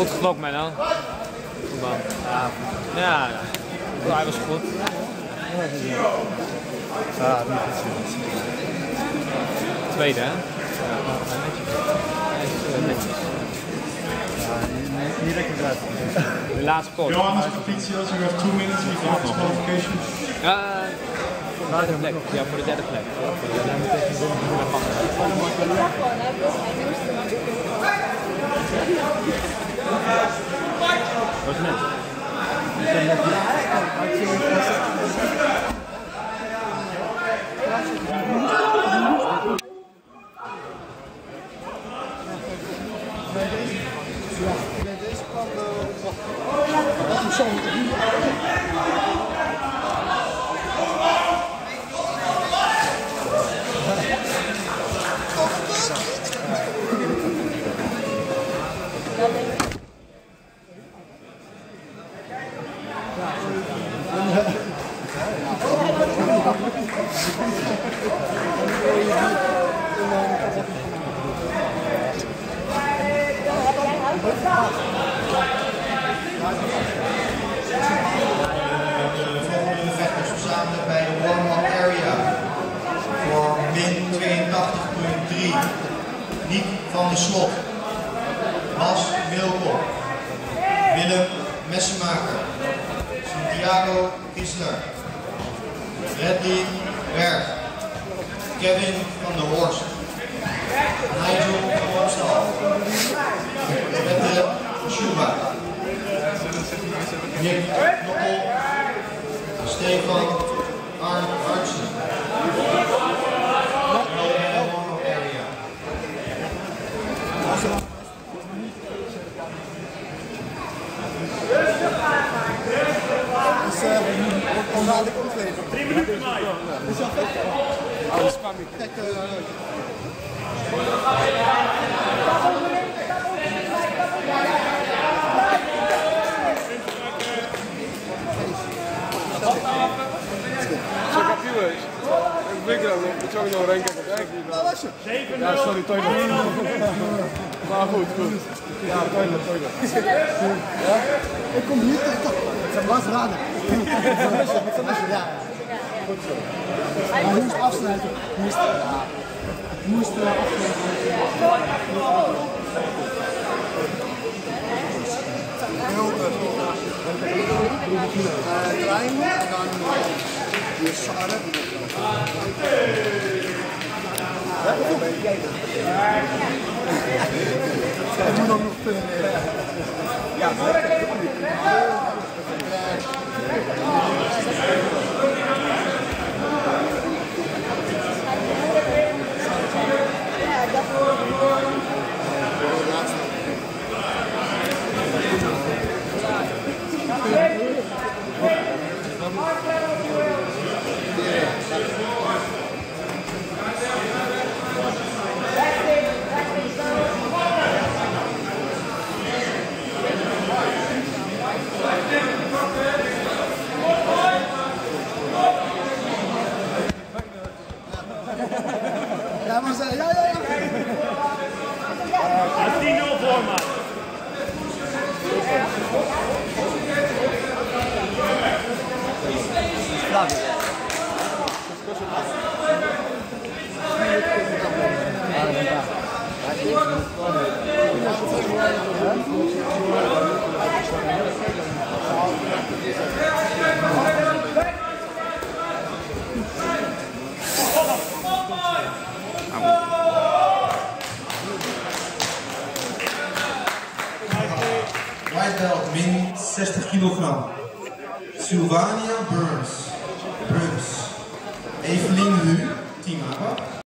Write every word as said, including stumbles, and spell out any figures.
Goed geknopt, man. Ja, ja, ja, hij was goed. Ja, niet goed. Tweede, hè? Ja, netjes. Ja, niet lekker eruit. De laatste kort. Johannes Patricios, you have two minutes before this qualification. Ja, voor de derde plek. Ja, voor de derde plek. Ja, voor de derde plek. Wat is net? Deze kwam wat is zo. Verzamelen bij de warm-up area voor min tweeëntachtig komma drie. Niek van der Slot, Bas Wilkop, Willem Messenmaker, Santiago Gisler, Bradley Berg, Kevin van der Horst, Nigel van Opstal, Petre Schuba, Nick Knokkel, Stefan Arn Artsen. Drie minuten maar. Is dat vet? Alles kwam ik. Kijk, Ik ben er nog, ik zou nog één keer kijken. Ja, sorry, toilet. Maar goed, goed. Ja, toilet, toilet. ja? Ik kom hier, ik was raden. Ja, goed zo. Maar hoe moest afsluiten? Moest, ja, moest afsluiten. Heel goed. Trein en dan weer Sarre. Ik moet ook nog kunnen leren. Ja, ja, maar ze, ja, ja, ja. tien nul voor, man. White belt, min zestig kilogram. Sylvania Burns. Burns. Evelien Hu, team A B A.